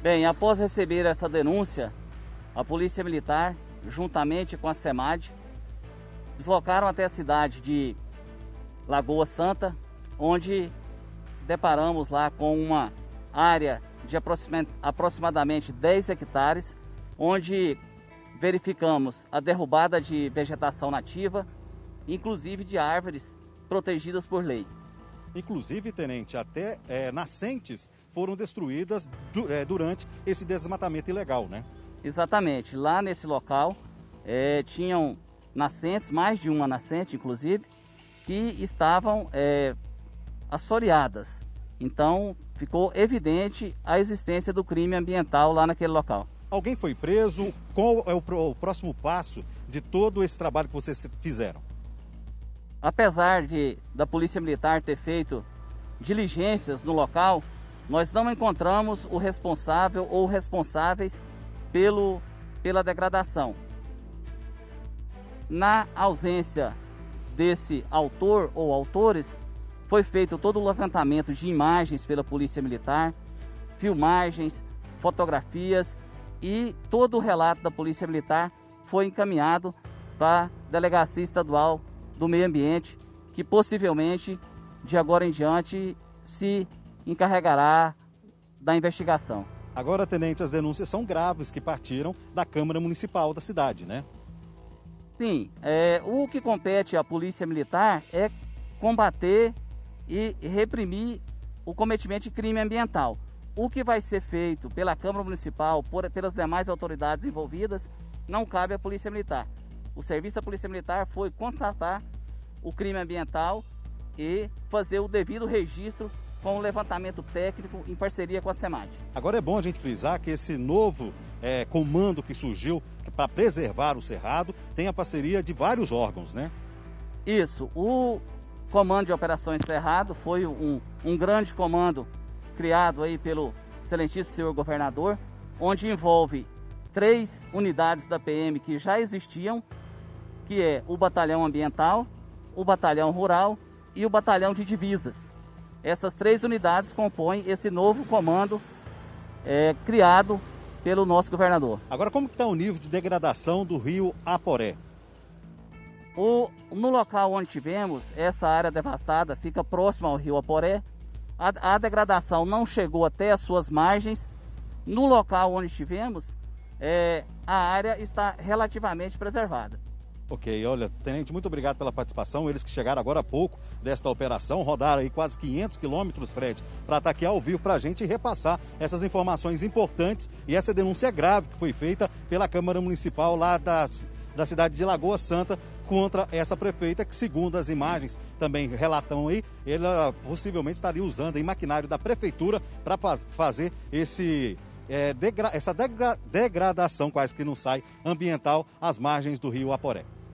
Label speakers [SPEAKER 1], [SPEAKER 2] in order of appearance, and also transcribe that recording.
[SPEAKER 1] Bem, após receber essa denúncia, a Polícia Militar, juntamente com a SEMAD, deslocaram até a cidade de Lagoa Santa, onde deparamos lá com uma área de aproximadamente 10 hectares, onde verificamos a derrubada de vegetação nativa, inclusive de árvores protegidas por lei.
[SPEAKER 2] Inclusive, tenente, até nascentes foram destruídas durante esse desmatamento ilegal, né?
[SPEAKER 1] Exatamente. Lá nesse local tinham nascentes, mais de uma nascente, inclusive, que estavam assoreadas. Então, ficou evidente a existência do crime ambiental lá naquele local.
[SPEAKER 2] Alguém foi preso? Qual é o próximo passo de todo esse trabalho que vocês fizeram?
[SPEAKER 1] Apesar da Polícia Militar ter feito diligências no local, nós não encontramos o responsável ou responsáveis pela degradação. Na ausência desse autor ou autores, foi feito todo o levantamento de imagens pela Polícia Militar, filmagens, fotografias, e todo o relato da Polícia Militar foi encaminhado para a Delegacia Estadual do Meio Ambiente, que possivelmente, de agora em diante, se encarregará da investigação.
[SPEAKER 2] Agora, tenente, as denúncias são graves que partiram da Câmara Municipal da cidade, né?
[SPEAKER 1] Sim, o que compete à Polícia Militar é combater e reprimir o cometimento de crime ambiental. O que vai ser feito pela Câmara Municipal, pelas demais autoridades envolvidas, não cabe à Polícia Militar. O serviço da Polícia Militar foi constatar o crime ambiental e fazer o devido registro com o levantamento técnico em parceria com a SEMAD.
[SPEAKER 2] Agora é bom a gente frisar que esse novo comando que surgiu para preservar o Cerrado tem a parceria de vários órgãos, né?
[SPEAKER 1] Isso, o Comando de Operações Cerrado foi um grande comando criado aí pelo excelentíssimo senhor governador, onde envolve 3 unidades da PM que já existiam, que é o Batalhão Ambiental, o Batalhão Rural e o Batalhão de Divisas. Essas 3 unidades compõem esse novo comando criado pelo nosso governador.
[SPEAKER 2] Agora, como está o nível de degradação do rio Aporé?
[SPEAKER 1] No local onde tivemos, essa área devastada fica próxima ao rio Aporé. A degradação não chegou até as suas margens. No local onde estivemos, a área está relativamente preservada.
[SPEAKER 2] Ok, olha, tenente, muito obrigado pela participação. Eles que chegaram agora há pouco desta operação, rodaram aí quase 500 quilômetros, Fred, para estar aqui ao vivo para a gente e repassar essas informações importantes e essa denúncia grave que foi feita pela Câmara Municipal lá da cidade de Lagoa Santa contra essa prefeita, que segundo as imagens também relatam aí, ela possivelmente estaria usando aí maquinário da prefeitura para fazer essa degradação, quase que não sai, ambiental às margens do rio Aporé.